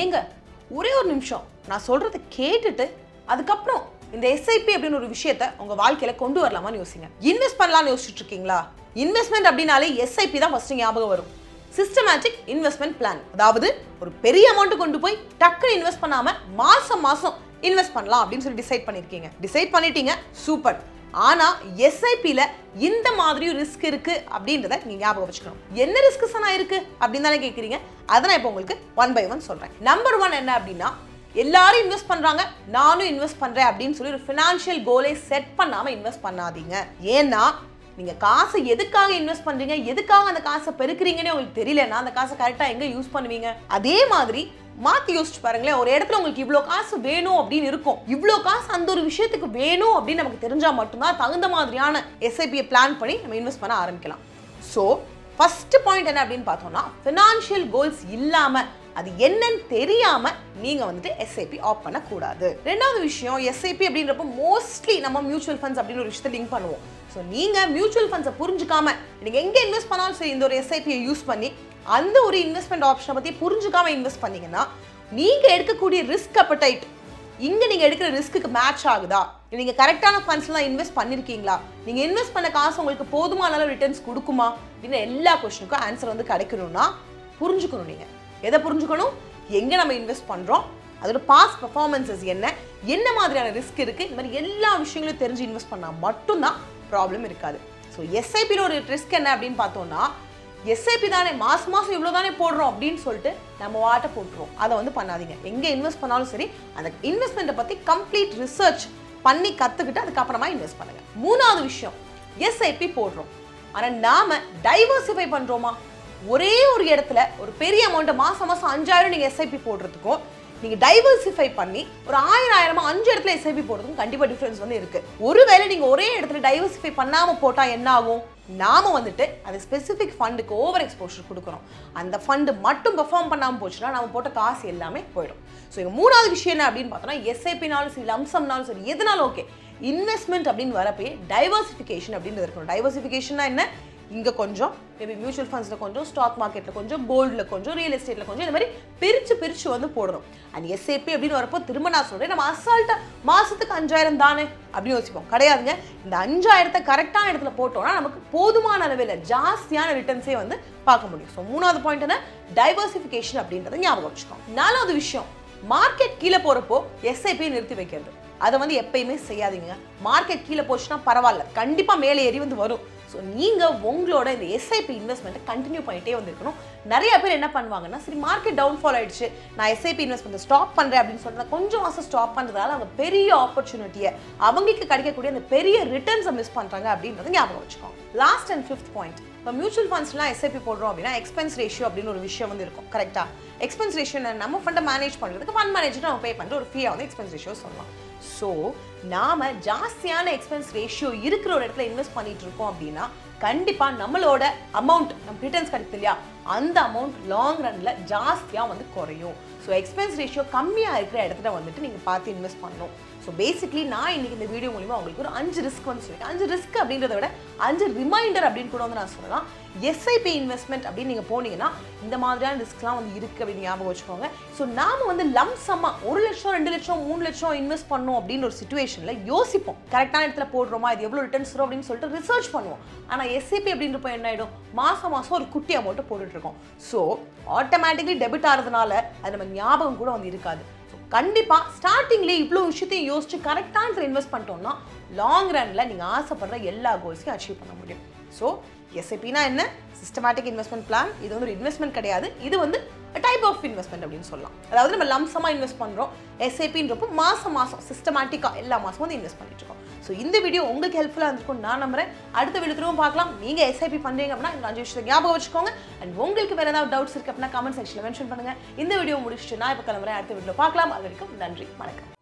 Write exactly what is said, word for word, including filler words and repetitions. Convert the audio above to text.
ஏங்க ஒரே ஒரு நிமிஷம் நான் சொல்றதை கேட்டுட்டு அதுக்கப்புறம் இந்த எஸ்ஐபி அப்படின்னு ஒரு விஷயத்தை உங்க வாழ்க்கையில கொண்டு வரலாமான்னு யோசிங்க. இன்வெஸ்ட் பண்ணலாம்னு யோசிச்சுட்டு இருக்கீங்களா? இன்வெஸ்ட்மெண்ட் அப்படின்னாலே எஸ்ஐபி தான் ஃபர்ஸ்ட் ஞாபகம் வரும். சிஸ்டமேட்டிக் இன்வெஸ்ட்மெண்ட் பிளான், அதாவது ஒரு பெரிய அமௌண்ட் கொண்டு போய் டக்குன்னு இன்வெஸ்ட் பண்ணாம மாசம் மாசம் இன்வெஸ்ட் பண்ணலாம் அப்படின்னு சொல்லி டிசைட் பண்ணிருக்கீங்க. டிசைட் பண்ணிட்டீங்க, சூப்பர். ஆனா எஸ்ஐபில இந்த மாதிரி ரிஸ்க் இருக்கு அப்படின்றத நீங்க ஞாபகம் வச்சுக்கணும். என்ன ரிஸ்க் சனா இருக்கு அப்படின்னு தானே கேக்குறீங்க. அதை நான் இப்போ உங்களுக்கு ஒன் பை ஒன் சொல்றேன். நம்பர் ஒன் என்ன அப்படின்னா, எல்லாரும் இன்வெஸ்ட் பண்றாங்க நானும் இன்வெஸ்ட் பண்றேன் அப்படின்னு சொல்லி ஒரு ஃபினான்ஷியல் கோலை செட் பண்ணாம இன்வெஸ்ட் பண்ணாதீங்க. ஏன்னா நீங்க காசை எதுக்காக இன்வெஸ்ட் பண்றீங்க, எதுக்காக அந்த காசை பெருக்குறீங்கன்னு உங்களுக்கு தெரியலன்னா அந்த காசை கரெக்டா எங்க யூஸ் பண்ணுவீங்க? அதே மாதிரி மாத்தி யோசிச்சு பாருங்களேன். ஒரு இடத்துல உங்களுக்கு இவ்வளோ காசு வேணும் அப்படின்னு இருக்கும், இவ்வளோ காசு அந்த ஒரு விஷயத்துக்கு வேணும் அப்படின்னு நமக்கு தெரிஞ்சா மட்டும்தான் தகுந்த மாதிரியான எஸ்ஐபியை பிளான் பண்ணி நம்ம இன்வெஸ்ட் பண்ண ஆரம்பிக்கலாம். ஸோ ஃபர்ஸ்ட் பாயிண்ட் என்ன அப்படின்னு பார்த்தோம்னா, ஃபினான்ஷியல் கோல்ஸ் இல்லாம அது என்னன்னு தெரியாம நீங்க வந்துட்டு எஸ்ஐபி ஆப் பண்ணக்கூடாது. ரெண்டாவது விஷயம், எஸ்ஐபி அப்படின்றப்ப மோஸ்ட்லி நம்ம மியூச்சுவல் ஃபண்ட்ஸ் அப்படின்னு ஒரு விஷயத்தை லிங்க் பண்ணுவோம். ஸோ நீங்க மியூச்சுவல் ஃபண்ட்ஸை புரிஞ்சுக்காம நீங்க எங்க இன்வெஸ்ட் பண்ணாலும் சரி இந்த ஒரு எஸ்ஐபியை யூஸ் பண்ணி அந்த ஒரு இன்வெஸ்ட்மெண்ட் ஆப்ஷனை பத்தி புரிஞ்சுக்காம இன்வெஸ்ட் பண்ணீங்கன்னா நீங்க எடுக்கக்கூடிய ரிஸ்க் அப்படைட் இங்க நீங்க எடுக்கிற ரிஸ்க்கு மேட்ச் ஆகுதா, நீங்க கரெக்டான ஃபண்ட்ஸ்லாம் இன்வெஸ்ட் பண்ணிருக்கீங்களா, நீங்க இன்வெஸ்ட் பண்ண காசு உங்களுக்கு போதுமான அளவு ரிட்டர்ன்ஸ் கொடுக்குமா அப்படின்னு எல்லா கொஸ்டினுக்கும் ஆன்சர் வந்து கிடைக்கணும்னா புரிஞ்சுக்கணும். நீங்க எதை புரிஞ்சுக்கணும்? எங்க நம்ம இன்வெஸ்ட் பண்றோம், அதோட பாஸ்ட் பெர்ஃபார்மன்சஸ் என்ன, என்ன மாதிரியான ரிஸ்க் இருக்கு, இந்த மாதிரி எல்லா விஷயங்களும் தெரிஞ்சு இன்வெஸ்ட் பண்ணா மட்டும்தான் ப்ராப்ளம் இருக்காது. ஸோ எஸ்ஐபியில் ஒரு ரிஸ்க் என்ன அப்படின்னு பார்த்தோம்னா, எஸ்ஐபி தானே மாசம் மாசம் இவ்வளோ தானே போடுறோம் அப்படின்னு சொல்லிட்டு நம்ம வாட்ட போட்டுருவோம். அதை வந்து பண்ணாதீங்க. எங்கே இன்வெஸ்ட் பண்ணாலும் சரி அந்த இன்வெஸ்ட்மெண்ட்டை பற்றி கம்ப்ளீட் ரிசர்ச் பண்ணி கற்றுக்கிட்டு அதுக்கப்புறமா இன்வெஸ்ட் பண்ணுங்க. மூணாவது விஷயம், எஸ்ஐபி போடுறோம் ஆனால் நாம டைவர்சிஃபை பண்ணுறோமா? ஒரே ஒரு இடத்துல ஒரு பெரிய அமௌண்ட்டை மாசம் மாசம் அஞ்சாயிரம் நீங்கள் எஸ்ஐபி போடுறதுக்கும் நீங்க டைவர்சிஃபை பண்ணி ஒரு ஆயிரம் ஆயிரமா அஞ்சு இடத்துல எஸ்ஐபி போடுறதுக்கும் கண்டிப்பா டிஃபரன்ஸ் வந்து இருக்கு. ஒருவேளை நீங்க ஒரே இடத்துல டைவர்சிஃபை பண்ணாம போட்டா என்ன ஆகும்? நாம வந்துட்டு அது ஸ்பெசிஃபிக் ஃபண்டுக்கு ஓவர் எக்ஸ்போஷர் கொடுக்கணும். அந்த ஃபண்டு மட்டும் பெர்ஃபார்ம் பண்ணாம போச்சுன்னா நம்ம போட்ட காசு எல்லாமே போயிடும். ஸோ இங்க மூணாவது விஷயம் என்ன அப்படின்னு பார்த்தோம்னா, எஸ்ஐபினாலும் சரி லம்சம்னாலும் சரி எதுனாலும் ஓகே, இன்வெஸ்ட்மெண்ட் அப்படின்னு வரப்பே டைவர்சிஃபிகேஷன் அப்படின்னு இருக்கணும். டைவர்சிஃபிகேஷன்னா என்ன? இங்க கொஞ்சம் மேபி மியூச்சுவல் ஃபண்ட்ஸ்ல கொஞ்சம், ஸ்டாக் மார்க்கெட்ல கொஞ்சம், கோல்ட்ல கொஞ்சம், ரியல் எஸ்டேட்ல கொஞ்சம், இந்த மாதிரி பிரிச்சு பிரிச்சு வந்து போடணும். அண்ட் எஸ்ஐபி அப்படின்னு வரப்போ திரும்ப நான் சொல்றேன், நம்ம அசால்ட்டா மாசத்துக்கு அஞ்சாயிரம் தானே அப்படின்னு யோசிப்போம். கிடையாதுங்க. இந்த அஞ்சாயிரத்தை கரெக்டான இடத்துல போட்டோம்னா நமக்கு போதுமான அளவில் ஜாஸ்தியான ரிட்டர்ன்ஸே வந்து பார்க்க முடியும். ஸோ மூணாவது பாயிண்ட் என்ன? டைவர்சிஃபிகேஷன் அப்படின்றத ஞாபகம் வச்சுக்கோங்க. நாலாவது விஷயம், மார்க்கெட் கீழே போறப்போ எஸ்ஐபி நிறுத்தி வைக்கிறது. அதை வந்து எப்பயுமே செய்யாதீங்க. மார்க்கெட் கீழே போச்சுன்னா பரவாயில்ல, கண்டிப்பா மேலே ஏறி வந்து வரும். ஸோ நீங்கள் உங்களோட இந்த எஸ்ஐபி இன்வெஸ்ட்மெண்ட்டை கண்டினியூ பண்ணிட்டே வந்துருக்கணும். நிறைய பேர் என்ன பண்ணுவாங்கன்னா, சரி மார்க்கெட் டவுன்ஃபால் ஆயிடுச்சு, நான் எஸ்ஐபி இன்வெஸ்ட்மெண்ட் ஸ்டாப் பண்ணுறேன் அப்படின்னு சொல்லிட்டு கொஞ்சம் மாதம் ஸ்டாப் பண்ணுறதால அவங்க பெரிய ஆப்பர்ச்சுனிட்டியை அவங்களுக்கு கிடைக்கக்கூடிய அந்த பெரிய ரிட்டர்ன்ஸை மிஸ் பண்ணுறாங்க அப்படின்றத ஞாபகம் வச்சுக்கோங்க. லாஸ்ட் அண்ட் ஃபிஃப்த் பாயிண்ட், இப்போ மியூச்சுவல் ஃபண்ட்ஸ்லாம் எஸ்ஐபி போடுறோம் அப்படின்னா எக்ஸ்பென்ஸ் ரேஷியோ அப்படின்னு ஒரு விஷயம் வந்து இருக்கும். கரெக்டாக எக்ஸ்பென்ஸ் ரேஷியோ நம்ம ஃபண்டை மேனேஜ் பண்ணுறதுக்கு ஃபண்ட் மேனேஜர் நம்ம பே பண்ணுற ஒரு ஃபீயாக வந்து எக்ஸ்பென்ஸ் ரேஷியோ சொல்லலாம். ஸோ நாம ஜாஸ்தியான எக்ஸ்பென்ஸ் ரேஷியோ இருக்கிற ஒரு இடத்துல இன்வெஸ்ட் பண்ணிட்டு இருக்கோம் அப்படின்னா கண்டிப்பா நம்மளோட அமௌண்ட் நம்ம ரிட்டர்ன்ஸ் கிடைக்குது இல்லையா, அந்த அமௌண்ட் லாங் ரன்ல ஜாஸ்தியா வந்து குறையும். ஸோ எக்ஸ்பென்ஸ் ரேஷியோ கம்மியாக இருக்கிற இடத்துல வந்துட்டு நீங்கள் பார்த்து இன்வெஸ்ட் பண்ணணும். ஸோ பேசிக்லி நான் இன்னைக்கு இந்த வீடியோ மூலிமா உங்களுக்கு ஒரு அஞ்சு ரிஸ்க் வந்து சொல்லியிருக்கேன். அஞ்சு ரிஸ்க் அப்படின்றத விட அஞ்சு ரிமைண்டர் அப்படின்னு கூட வந்து நான் சொல்லலாம். எஸ்ஐபி இன்வெஸ்ட்மெண்ட் அப்படின்னு நீங்கள் போனீங்கன்னா இந்த மாதிரியான ரிஸ்க்லாம் வந்து இருக்குது அப்படின்னு ஞாபகம் வச்சுக்கோங்க. ஸோ நாம் வந்து லம்சமாக ஒரு லட்சம் ரெண்டு லட்சம் மூணு லட்சம் இன்வெஸ்ட் பண்ணணும் அப்படின்னு ஒரு சுச்சுவேஷனில் யோசிப்போம். கரெக்டான இடத்துல போடுறோமா, இது எவ்வளோ ரிட்டர்ன்ஸ் வரும் அப்படின்னு சொல்லிட்டு ரிசர்ச் பண்ணுவோம். ஆனால் எஸ்ஐபி அப்படின்றப்ப என்ன ஆகிடும், மாதம் மாதம் ஒரு குட்டி அமௌண்ட்டை போட்டுட்ருக்கோம். ஸோ ஆட்டோமேட்டிக்லி டெபிட் ஆகிறதுனால அது நம்ம ஞாபகம் கூட வந்து இருக்காது. கண்டிப்பா ஸ்டார்டிங்லேயே இவ்வளோ விஷயத்தையும் யோசிச்சு கரெக்டான இன்வெஸ்ட் பண்ணிட்டோம்னா லாங் ரன்ல நீங்க ஆசைப்படுற எல்லா கோல்ஸையும் அச்சீவ் பண்ண முடியும். ஸோ எஸ்ஐபினா என்ன? Systematic investment plan. இது வந்து ஒரு இன்வெஸ்ட்மெண்ட் கிடையாது, இது வந்து டைப் ஆஃப் இன்வெஸ்ட்மெண்ட் அப்படின்னு சொல்லலாம். அதாவது நம்ம லம்சமா இன்வெஸ்ட் பண்றோம். எஸ்ஐபின்றப்போ மாசம் மாசம் சிஸ்டமேட்டிக்கா எல்லா மாசமும் வந்து இன்வெஸ்ட் பண்ணிட்டு இருக்கோம். ஸோ இந்த வீடியோ உங்களுக்கு ஹெல்ப்ஃபுல்லாக இருந்திருக்கும் நான் நம்புறேன். அடுத்த வீடியோ திரும்ப பார்க்கலாம். நீங்க எஸ்ஐபி பண்றீங்க அப்படின்னா இந்த அஞ்சு விஷயத்தை ஞாபகம் வச்சுக்கோங்க. அண்ட் உங்களுக்கு வேற ஏதாவது டவுட்ஸ் இருக்கு அப்படின்னா கமெண்ட் செக்ஷன்ல மென்ஷன் பண்ணுங்க. இந்த வீடியோ முடிச்சுட்டு நான் இப்போ கிளம்புறேன். அடுத்த வீடியோ பார்க்கலாம். அது வரைக்கும் நன்றி, வணக்கம்.